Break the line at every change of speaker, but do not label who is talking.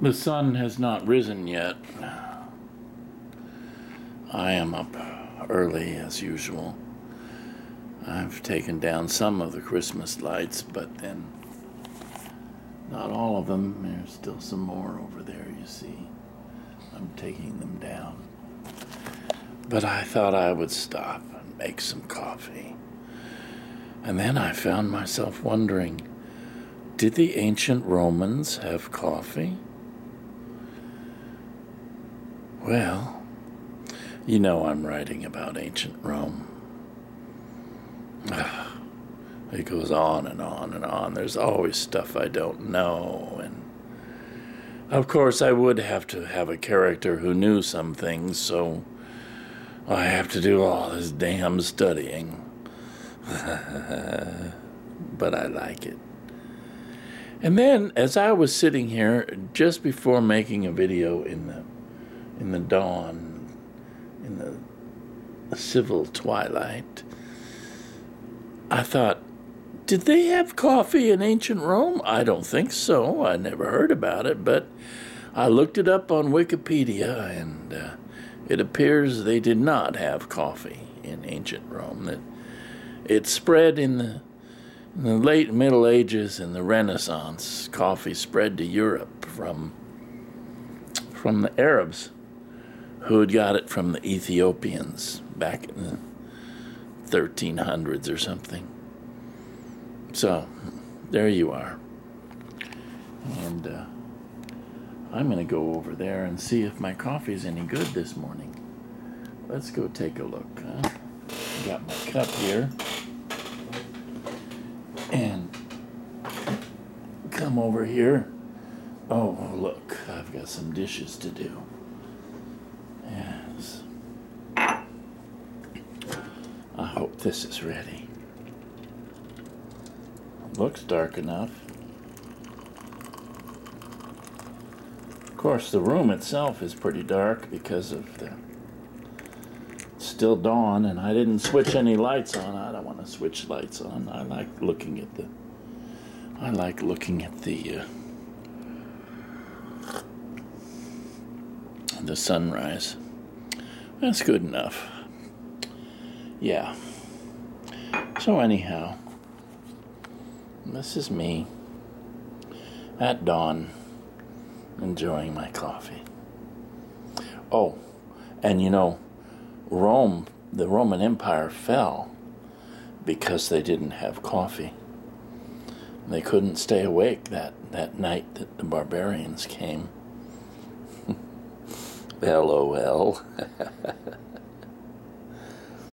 The sun has not risen yet. I am up early as usual. I've taken down some of the Christmas lights, but then not all of them. There's still some more over there, you see. I'm taking them down. But I thought I would stop and make some coffee. And then I found myself wondering, did the ancient Romans have coffee? Well, you know I'm writing about ancient Rome. It goes on and on and on. There's always stuff I don't know. And of course I would have to have a character who knew some things, so I have to do all this damn studying. But I like it. And then, as I was sitting here just before making a video in the dawn, in the civil twilight, I thought, did they have coffee in ancient Rome? I don't think so. I never heard about it, but I looked it up on Wikipedia, and it appears they did not have coffee in ancient Rome. That it spread in the late Middle Ages and the Renaissance. Coffee spread to Europe from the Arabs, who had got it from the Ethiopians back in the 1300s or something. So, there you are. And I'm going to go over there and see if my coffee's any good this morning. Let's go take a look. Got my cup here. And come over here. Oh, look, I've got some dishes to do. Yes. I hope this is ready. Looks dark enough. Of course, the room itself is pretty dark because of the still dawn, and I didn't switch any lights on. I don't want to switch lights on. I like looking at the sunrise. That's good enough. Yeah. So anyhow, this is me at dawn enjoying my coffee. Oh, and you know, Rome, the Roman Empire fell because they didn't have coffee. They couldn't stay awake that night that the barbarians came. LOL.